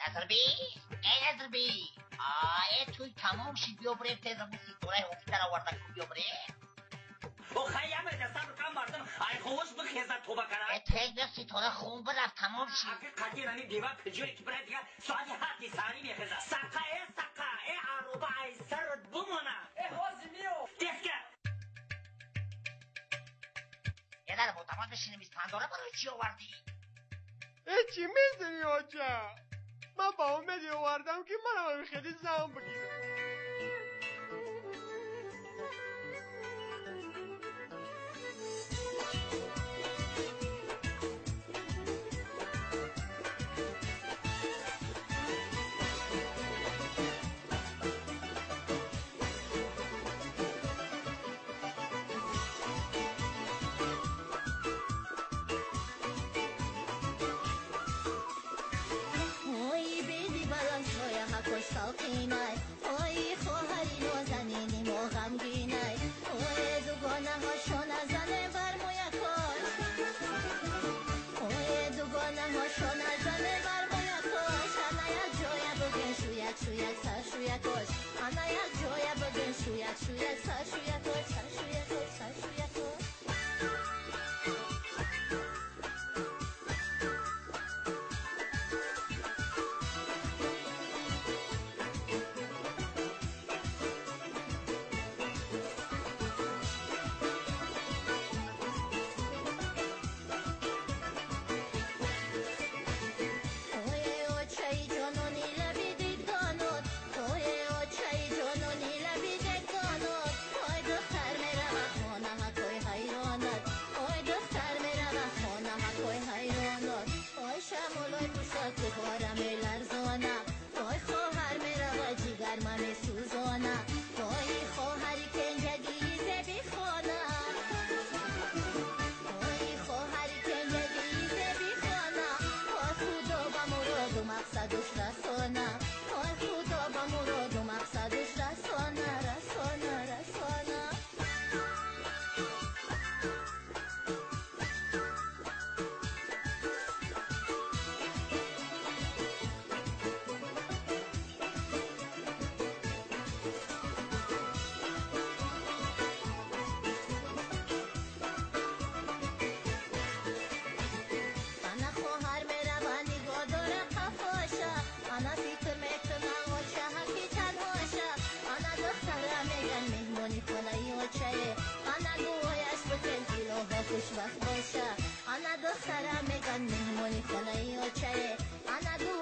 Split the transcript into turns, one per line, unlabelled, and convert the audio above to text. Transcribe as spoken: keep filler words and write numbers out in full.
نظر بی ای نظر بی آه توی تمام شی بیا بریم تیز همون سیطوره هفته را ورده کن بیا بریم
او خیلی برده سر بکن مردم ای خوش بخیزن تو بکنن
ای تیز سیطوره خون برفت تمام شی
اگه قدیر هنی دیوان پجوری که برای دیگه ساعتی حتی ساری میخیزن سقا ای سقا ای عروبه ای سرد بمونه ای حوزی میو دسکه
یه در معتمد بشینیم از پنداره برای چی آوردی؟
ای چی میزنی آجا؟ من با امیدی آوردم که منم هم خیلی زمان بگیرم
ساقینای اوی خواهری نازنینی و غمگینای اوی دوگانه هاشو نزنه بر موی کاش اوی دوگانه هاشو نزنه بر موی کاش انا یک جای بگن شویک شویک سر شویک کاش انا یک جای بگن شویک شویک سر شویک کاش سر شویک کاش سر شویک کاش خوشبخت باشه انا دخترم میگن مهمونی خونه ای و چه انا